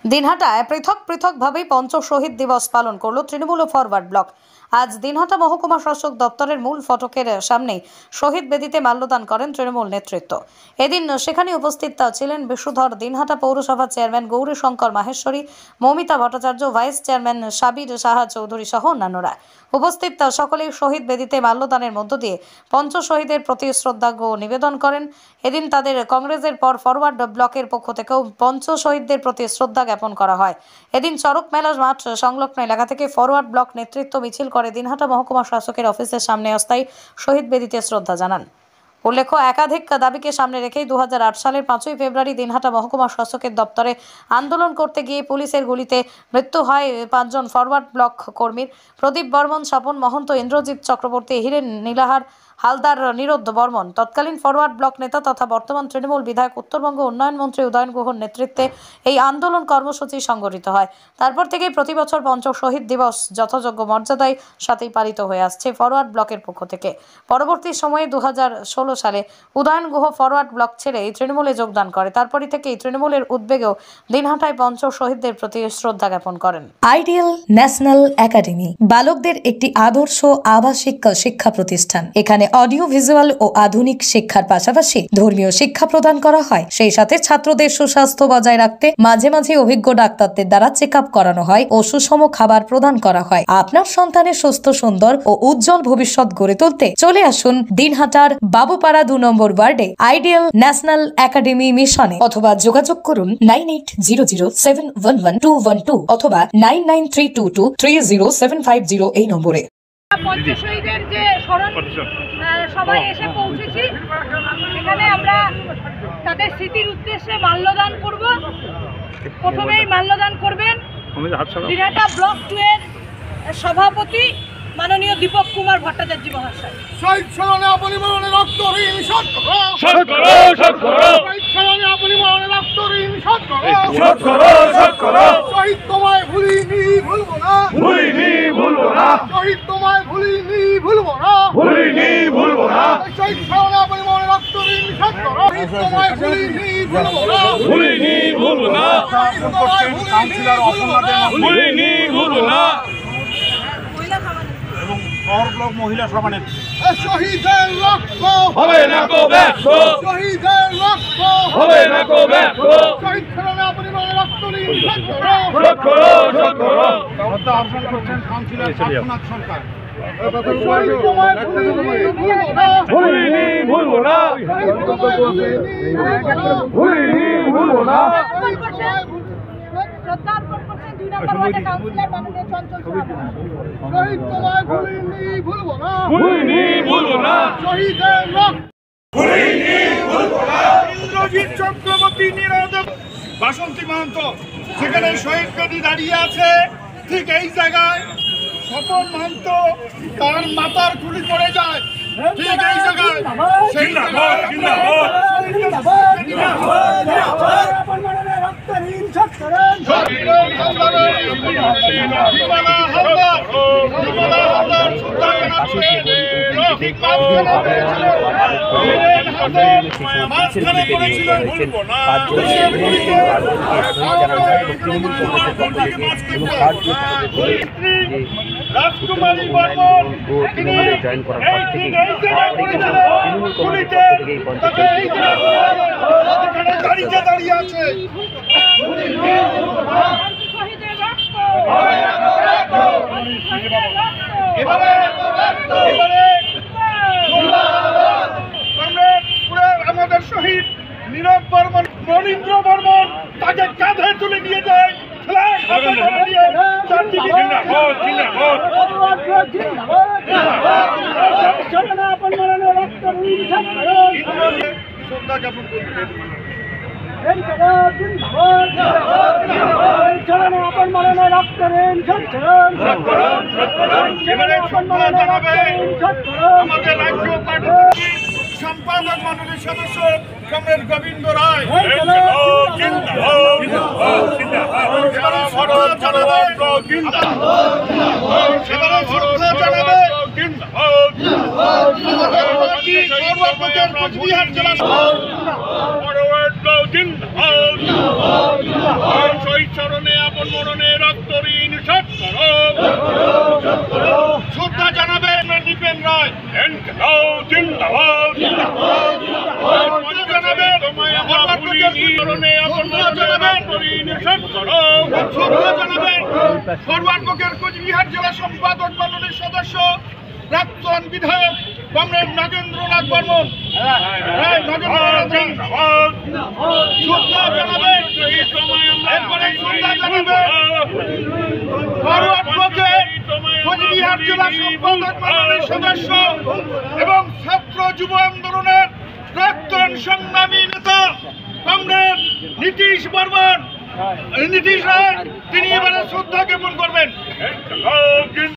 দিনহাটায় পৃথক পৃথকভাবে পঞ্চ শহীদ দিবস পালন করল তৃণমূল ও ফরওয়ার্ড ব্লক। আজ দিনহাটা মহকুমা শাসক দপ্তরের মূল ফটকের সামনে শহীদ বেদিতে মাল্যদান করেন তৃণমূল নেতৃত্ব। এদিন সেখানে উপস্থিত ছিলেন বিশুধর, দিনহাটা পৌরসভার chairman Gaurishankar Maheshwari, Moumita Bhattacharya, vice chairman Sabir Saha Chowdhury সহ অন্যান্যরা। উপস্থিত সকলেই শহীদ বেদিতে মাল্যদানের মধ্য দিয়ে পঞ্চ শহীদের প্রতি শ্রদ্ধার্ঘ্য নিবেদন করেন। এদিন তাদের কংগ্রেসের পর ফরওয়ার্ড ব্লকের পক্ষ থেকেও পঞ্চ শহীদদের প্রতি শ্রদ্ধা জ্ঞাপন করা হয়। এদিন চরক মেলা মাঠ সংলগ্ন এলাকা থেকে ফরওয়ার্ড ব্লক নেতৃত্ব মিছিল করে দিনহাটা মহকুমা শাসকের অফিসের সামনে অস্থায়ী শহীদ বেদিতে শ্রদ্ধা জানান। উল্লেখ্য, একাধিক দাবিকে সামনে রেখেই 2008 সালের 5ই ফেব্রুয়ারি দিনহাটা মহকুমা শাসকের দপ্তরে আন্দোলন করতে গিয়ে পুলিশের গুলিতে মৃত্যু হয় 5 জন ফরওয়ার্ড ব্লক কর্মীর। প্রদীপ বর্মন, স্বপন মহন্ত, ইন্দ্রজিৎ চক্রবর্তী, হিরেন নীলাহার হালদার, নিরোধ বর্মন। তৎকালীন ফরওয়ার্ড ব্লক নেতা তথা বর্তমান তৃণমূল বিধায়ক উত্তরবঙ্গ উন্নয়ন মন্ত্রী উদয়ন গুহর নেতৃত্বে এই আন্দোলন কর্মসূচি সংগঠিত হয়। তারপর থেকেই প্রতি বছর পঞ্চ শহীদ দিবস যথাযোগ্য মর্যাদায় সাথেই পালিত হয়ে আসছে ফরওয়ার্ড ব্লকের পক্ষ থেকে। পরবর্তী সময়ে 2016 সালে উদয়ন গুহ ফরওয়ার্ড ব্লক ছেড়ে এই তৃণমূলে যোগদান করে। তারপরই থেকেই তৃণমূলের উদ্যোগেও দিনহাটায় পঞ্চ শহীদদের প্রতি শ্রদ্ধা জ্ঞাপন করেন। আইডিয়াল ন্যাশনাল একাডেমি বালকদের একটি আদর্শ আবাসিক শিক্ষা প্রতিষ্ঠান। এখানে অডিও ভিজুয়াল ও আধুনিক শিক্ষার পাশাপাশি ধর্মীয় শিক্ষা প্রদান করা হয়। সেই সাথে ছাত্রদের সুস্বাস্থ্য বজায় রাখতে মাঝে মাঝে অভিজ্ঞ ডাক্তারদের দ্বারা চেক আপ করানো হয় ও সুষম খাবার প্রদান করা হয়। আপনার সন্তানের সুস্থ, সুন্দর ও উজ্জ্বল ভবিষ্যৎ গড়ে তুলতে চলে আসুন দিনহাটার বাবুপাড়া 2 নম্বর ওয়ার্ডে আইডিয়াল ন্যাশনাল একাডেমি মিশনে, অথবা যোগাযোগ করুন 9800711212 অথবা 9932230750 এই নম্বরে। পঞ্চ শহীদের যে স্মরণ সবাই এসে পৌঁছেছি, এখানে আমরা তাদের স্মৃতির উদ্দেশ্যে মাল্যদান করব। প্রথমেই মাল্যদান করবেন দিনহাটা ব্লক 2 এর সভাপতি মাননীয় দীপক কুমার ভট্টাচার্য মহাশয়। শহীদ স্মরণে অপরিমরণে রক্ত ঋণ শোধ করো, শোধ করো, শোধ করো। শহীদ স্মরণে অপরিমরণে রক্ত ঋণ শোধ করো, শোধ করো, শোধ করো। শহীদ তোমায় ভুলিনি ভুলবো না, ভুলিনি ভুলবো না। শহীদ তোমায় ভুলিনি ভুলবো না, ভুলিনি ভুলবো না। শহীদ স্মরণে অপরিমরণে রক্ত ঋণ শোধ করো, শহীদ তোমায় ভুলিনি ভুলবো না, ভুলিনি ভুলবো না। শহীদ তোমায় কাউন্সিলর অপর্ণাদের ভুলিনি ভুলবো না। এবং শহর ব্লক মহিলা সভানেত্রী শহীদের রক্ত হবে না কো ব্যর্থ, শহীদের রক্ত হবে না কো ব্যর্থ। শহীদ স্মরণে অপরিমরণে রক্ত ঋণ শোধ করো, শোধ করো, শোধ করো। শ্রদ্ধা অর্পণ করছেন কাউন্সিলর পার্থনাথ সরকার। শহীদ তোমায় ভুলিনি ভুলবো না, ভুলিনি ভুলবো না। শহীদ তোমায় ভুলিনি ভুলবো না, ভুলিনি ভুলবো না। শ্রদ্ধা অর্পণ করছেন 2 নম্বর ওয়ার্ডের কাউন্সিলর মাননীয় চঞ্চল সভাপতি। শহীদ তোমায় ভুলিনি ভুলবো না, ভুলিনি ভুলবো না। শহীদের রক্ত ভুলিনি ভুলবো না। ইন্দ্রজিৎ চক্রবর্তী, নিরোধ বাসন্তী মহন্ত, সেখানে শহীদ বেদি দাঁড়িয়ে আছে। ঠিক এই জায়গায় স্বপন মহন্ত তার মাথার খুলি পড়ে যায়। ঠিক এই জায়গায় সেই জিন্দাবাদ, জিন্দাবাদ। মাঝখানে করেছিলেন ভুলবো না, রাজকুমারী বর্মন জয়েন করার পর থেকেই দাঁড়িয়ে আছে। আমাদের শহীদ নীরব বর্মন, মনীন্দ্র বর্মন, তাকে কাঁধে তুলে নিয়ে যায়। শ্রদ্ধা জ্ঞাপন করবেন। আমাদের রাজ্য পার্টি সম্পাদক মন্ডলীর সদস্য কমরেড গোবিন্দ রায় কোচবিহার জেলা শহীদ চরণ ফরওয়ার্ড ব্লকের কোচবিহার জেলা সম্পাদক মণ্ডলীর সদস্য প্রাক্তন বিধায়ক কমরেড নাগেন্দ্রনাথ বর্মন। শ্রদ্ধা জানাবেন, এরপরে শ্রদ্ধা জানাবেন ফরওয়ার্ড ব্লকের কোচবিহার জেলা সম্পাদক মণ্ডলীর সদস্য এবং ছাত্র যুব আন্দোলনের প্রাক্তন সংগ্রামী নেতা কমরেড নীতিশ বর্মন, নীতিশ রায়, তিনি এবারে শ্রদ্ধা জ্ঞাপন করবেন।